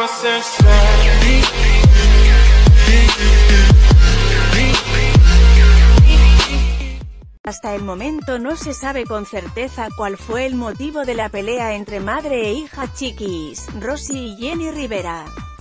Hasta el momento no se sabe con certeza cuál fue el motivo de la pelea entre madre e hija chiquis, Rosy y Jenni Rivera.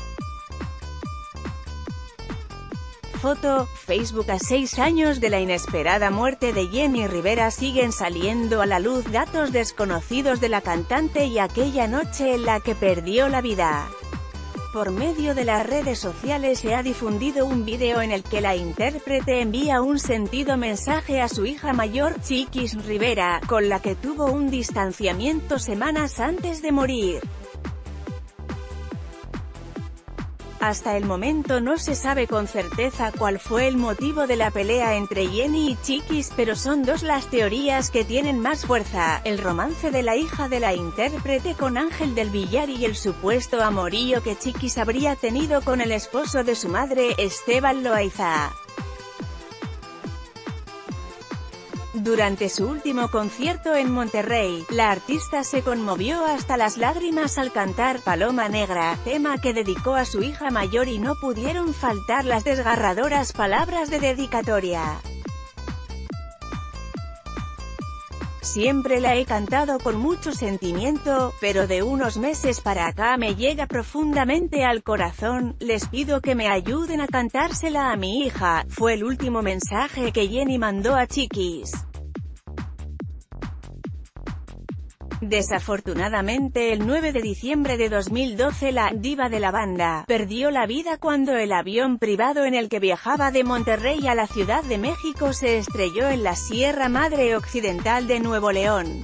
Foto, Facebook. A 6 años de la inesperada muerte de Jenni Rivera siguen saliendo a la luz datos desconocidos de la cantante y aquella noche en la que perdió la vida. Por medio de las redes sociales se ha difundido un vídeo en el que la intérprete envía un sentido mensaje a su hija mayor, Chiquis Rivera, con la que tuvo un distanciamiento semanas antes de morir. Hasta el momento no se sabe con certeza cuál fue el motivo de la pelea entre Jenni y Chiquis, pero son dos las teorías que tienen más fuerza: el romance de la hija de la intérprete con Ángel del Villar y el supuesto amorío que Chiquis habría tenido con el esposo de su madre, Esteban Loaiza. Durante su último concierto en Monterrey, la artista se conmovió hasta las lágrimas al cantar Paloma Negra, tema que dedicó a su hija mayor, y no pudieron faltar las desgarradoras palabras de dedicatoria. Siempre la he cantado con mucho sentimiento, pero de unos meses para acá me llega profundamente al corazón. Les pido que me ayuden a cantársela a mi hija, fue el último mensaje que Jenni mandó a Chiquis. Desafortunadamente el 9 de diciembre de 2012 la diva de la banda perdió la vida cuando el avión privado en el que viajaba de Monterrey a la Ciudad de México se estrelló en la Sierra Madre Occidental de Nuevo León.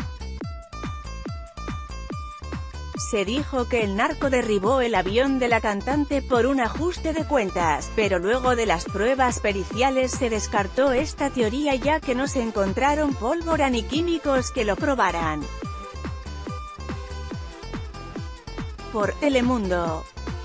Se dijo que el narco derribó el avión de la cantante por un ajuste de cuentas, pero luego de las pruebas periciales se descartó esta teoría, ya que no se encontraron pólvora ni químicos que lo probaran. Por Telemundo.